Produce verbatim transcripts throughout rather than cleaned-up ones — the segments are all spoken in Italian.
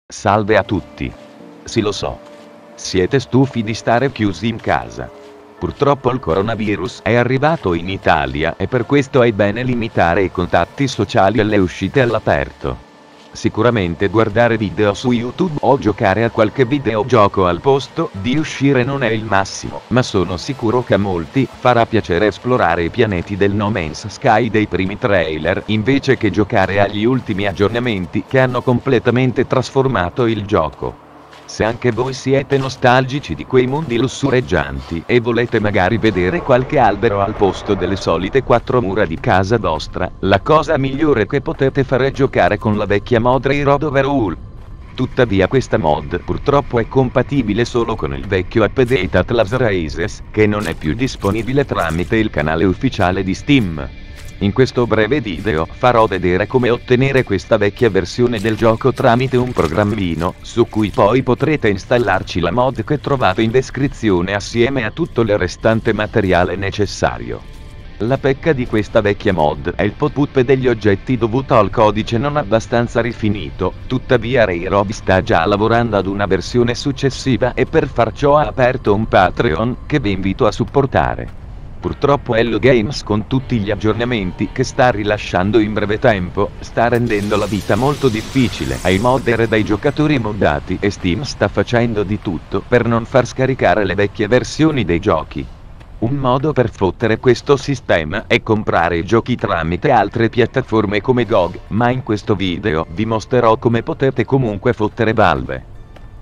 Salve a tutti. Sì, lo so. Siete stufi di stare chiusi in casa. Purtroppo il coronavirus è arrivato in Italia e per questo è bene limitare i contatti sociali e le uscite all'aperto. Sicuramente guardare video su YouTube o giocare a qualche videogioco al posto di uscire non è il massimo, ma sono sicuro che a molti farà piacere esplorare i pianeti del No Man's Sky dei primi trailer, invece che giocare agli ultimi aggiornamenti che hanno completamente trasformato il gioco. Se anche voi siete nostalgici di quei mondi lussureggianti e volete magari vedere qualche albero al posto delle solite quattro mura di casa vostra, la cosa migliore che potete fare è giocare con la vecchia mod Road Overhaul. Tuttavia questa mod purtroppo è compatibile solo con il vecchio update Atlas Rises, che non è più disponibile tramite il canale ufficiale di Steam. In questo breve video farò vedere come ottenere questa vecchia versione del gioco tramite un programmino, su cui poi potrete installarci la mod che trovate in descrizione assieme a tutto il restante materiale necessario. La pecca di questa vecchia mod è il pop-up degli oggetti dovuto al codice non abbastanza rifinito, tuttavia Rayrob sta già lavorando ad una versione successiva e per far ciò ha aperto un Patreon, che vi invito a supportare. Purtroppo Hello Games, con tutti gli aggiornamenti che sta rilasciando in breve tempo, sta rendendo la vita molto difficile ai modder ed ai giocatori moddati e Steam sta facendo di tutto per non far scaricare le vecchie versioni dei giochi. Un modo per fottere questo sistema è comprare i giochi tramite altre piattaforme come G O G, ma in questo video vi mostrerò come potete comunque fottere Valve.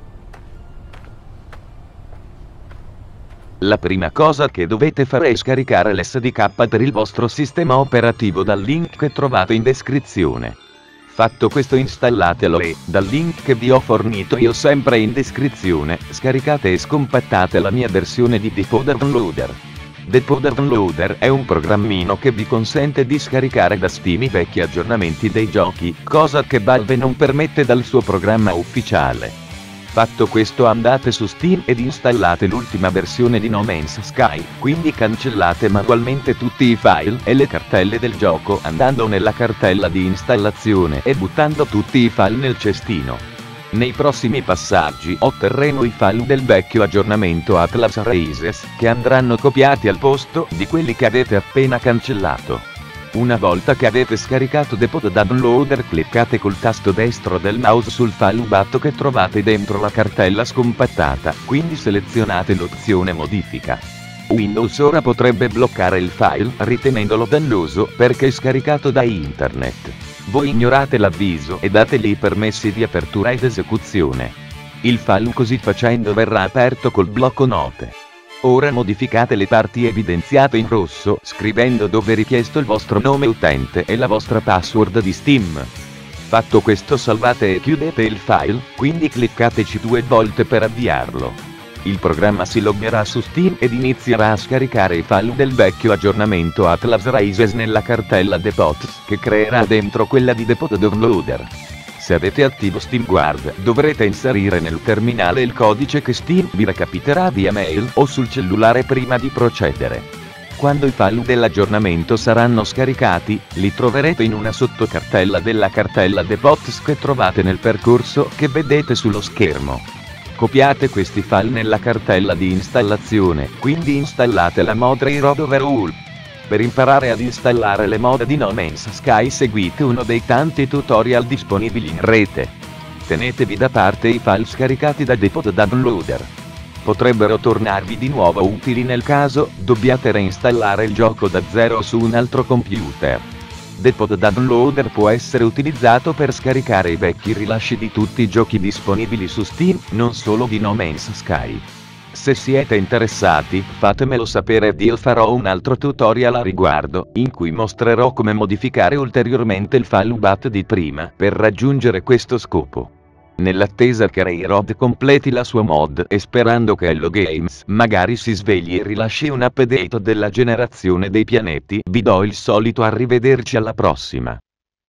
La prima cosa che dovete fare è scaricare l'S D K per il vostro sistema operativo dal link che trovate in descrizione. Fatto questo, installatelo e, dal link che vi ho fornito io sempre in descrizione, scaricate e scompattate la mia versione di Depot Downloader. Depot Downloader è un programmino che vi consente di scaricare da Steam i vecchi aggiornamenti dei giochi, cosa che Valve non permette dal suo programma ufficiale. Fatto questo, andate su Steam ed installate l'ultima versione di No Man's Sky, quindi cancellate manualmente tutti i file e le cartelle del gioco andando nella cartella di installazione e buttando tutti i file nel cestino. Nei prossimi passaggi otterremo i file del vecchio aggiornamento Atlas Rises, che andranno copiati al posto di quelli che avete appena cancellato. Una volta che avete scaricato Depot Downloader, cliccate col tasto destro del mouse sul file U B A T che trovate dentro la cartella scompattata, quindi selezionate l'opzione modifica. Windows ora potrebbe bloccare il file ritenendolo dannoso perché è scaricato da internet. Voi ignorate l'avviso e dategli i permessi di apertura ed esecuzione. Il file così facendo verrà aperto col blocco note. Ora modificate le parti evidenziate in rosso, scrivendo dove è richiesto il vostro nome utente e la vostra password di Steam. Fatto questo, salvate e chiudete il file, quindi cliccateci due volte per avviarlo. Il programma si loggerà su Steam ed inizierà a scaricare i file del vecchio aggiornamento Atlas Rises nella cartella Depot, che creerà dentro quella di Depot Downloader. Se avete attivo SteamGuard, dovrete inserire nel terminale il codice che Steam vi recapiterà via mail o sul cellulare prima di procedere. Quando i file dell'aggiornamento saranno scaricati, li troverete in una sottocartella della cartella Depots che trovate nel percorso che vedete sullo schermo. Copiate questi file nella cartella di installazione, quindi installate la mod Road Overhaul. Per imparare ad installare le mod di No Man's Sky seguite uno dei tanti tutorial disponibili in rete. Tenetevi da parte i file scaricati da Depot Downloader. Potrebbero tornarvi di nuovo utili nel caso dobbiate reinstallare il gioco da zero su un altro computer. Depot Downloader può essere utilizzato per scaricare i vecchi rilasci di tutti i giochi disponibili su Steam, non solo di No Man's Sky. Se siete interessati, fatemelo sapere ed io farò un altro tutorial a riguardo, in cui mostrerò come modificare ulteriormente il file U B A T di prima per raggiungere questo scopo. Nell'attesa che Rayrob completi la sua mod e sperando che Hello Games magari si svegli e rilasci un update della generazione dei pianeti, vi do il solito arrivederci alla prossima.